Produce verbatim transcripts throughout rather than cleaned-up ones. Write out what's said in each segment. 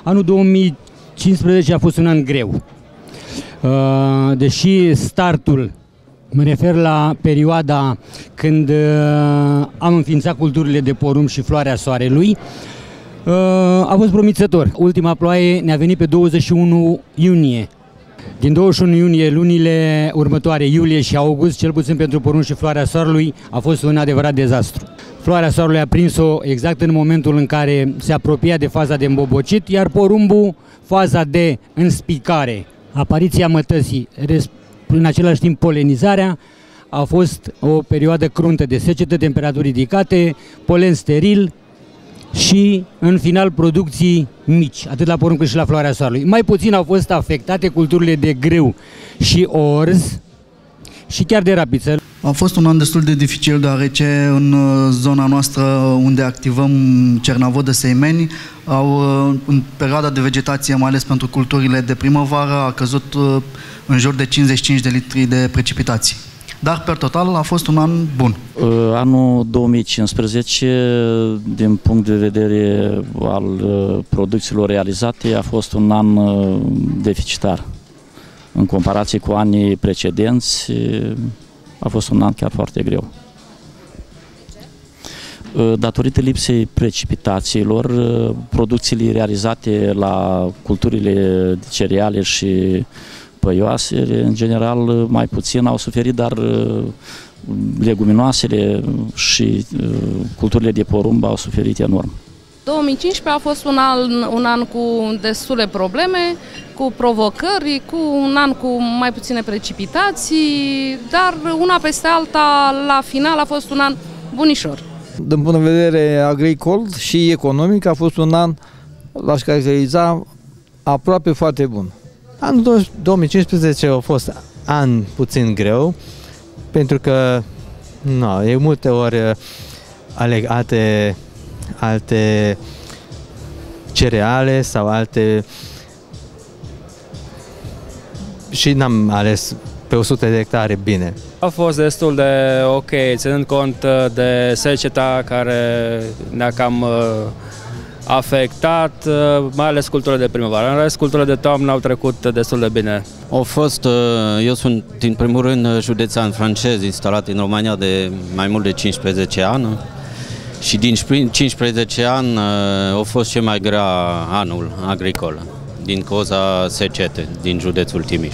Anul două mii cincisprezece a fost un an greu. Deși startul, mă refer la perioada când am înființat culturile de porumb și floarea soarelui, a fost promițător. Ultima ploaie ne-a venit pe douăzeci și unu iunie. Din douăzeci și unu iunie, lunile următoare, iulie și august, cel puțin pentru porumb și floarea soarelui, a fost un adevărat dezastru. Floarea soarelui a prins-o exact în momentul în care se apropia de faza de îmbobocit, iar porumbul, faza de înspicare, apariția mătăsii, în același timp polenizarea, a fost o perioadă cruntă de secetă, temperaturi ridicate, polen steril și, în final, producții mici, atât la porumb cât și la floarea soarelui. Mai puțin au fost afectate culturile de grâu și orz și chiar de rapiță. A fost un an destul de dificil, deoarece în zona noastră unde activăm Cernavodă-Seimeni, au, în perioada de vegetație, mai ales pentru culturile de primăvară, a căzut în jur de cincizeci și cinci de litri de precipitații. Dar, per total, a fost un an bun. Anul două mii cincisprezece, din punct de vedere al producțiilor realizate, a fost un an deficitar. În comparație cu anii precedenți, a fost un an chiar foarte greu. Datorită lipsei precipitațiilor, producțiile realizate la culturile de cereale și păioase, în general, mai puțin au suferit, dar leguminoasele și culturile de porumb au suferit enorm. două mii cincisprezece a fost un an, un an cu destule probleme, cu provocări, cu un an cu mai puține precipitații, dar una peste alta, la final, a fost un an bunișor. Din punct de vedere agricol și economic, a fost un an, l-aș caracteriza, aproape foarte bun. Anul două mii cincisprezece a fost an puțin greu, pentru că no, e multe ori aleg alte, alte cereale sau alte și n-am ales pe o sută de hectare bine. A fost destul de ok, ținând cont de seceta care ne-a cam afectat, mai ales culturile de primăvară. În rest, culturile de toamnă au trecut destul de bine. Au fost, eu sunt din primul rând județean francez, instalat în România de mai mult de cincisprezece ani și din cincisprezece ani a fost cel mai grea anul agricol din cauza secete din județul Timiș.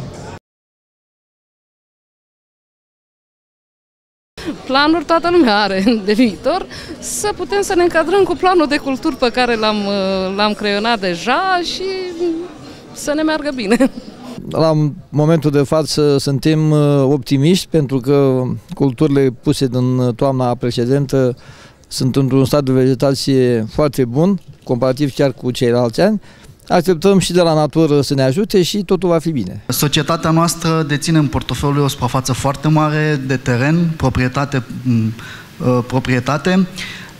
Planuri toată lumea are de viitor, să putem să ne încadrăm cu planul de culturi pe care l-am l-am creionat deja și să ne meargă bine. La momentul de față suntem optimiști pentru că culturile puse din toamna precedentă sunt într-un stadiu de vegetație foarte bun, comparativ chiar cu ceilalți ani. Așteptăm și de la natură să ne ajute și totul va fi bine. Societatea noastră deține în portofoliu o suprafață foarte mare de teren, proprietate, proprietate.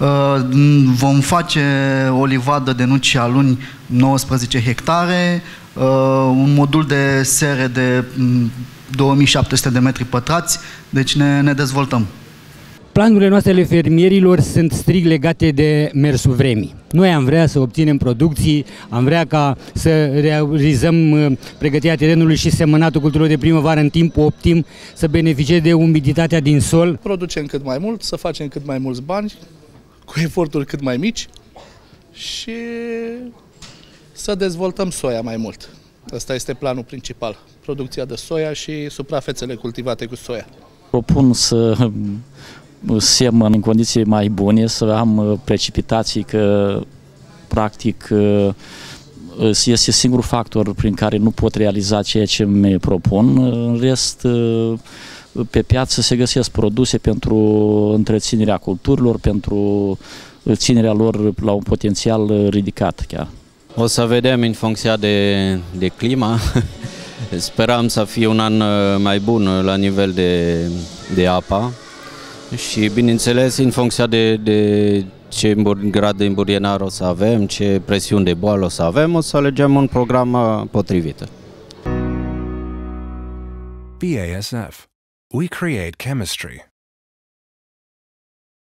Vom face o livadă de nuci și aluni, nouăsprezece hectare, un modul de sere de două mii șapte sute de metri pătrați, deci ne, ne dezvoltăm. Planurile noastre ale fermierilor sunt strict legate de mersul vremii. Noi am vrea să obținem producții, am vrea ca să realizăm pregătirea terenului și semănatul culturilor de primăvară în timp optim, să beneficieze de umiditatea din sol. Producem cât mai mult, să facem cât mai mulți bani, cu eforturi cât mai mici și să dezvoltăm soia mai mult. Asta este planul principal, producția de soia și suprafețele cultivate cu soia. Propun să semăn în condiții mai bune, să am precipitații, că practic este singurul factor prin care nu pot realiza ceea ce mi propun. În rest, pe piață se găsesc produse pentru întreținerea culturilor, pentru ținerea lor la un potențial ridicat chiar. O să vedem în funcție de, de clima. Sperăm să fie un an mai bun la nivel de, de apă și, bineînțeles, în funcție de, de ce grad de îmburienare o să avem, ce presiuni de boală o să avem, o să alegem un program potrivit. B A S F. We create chemistry.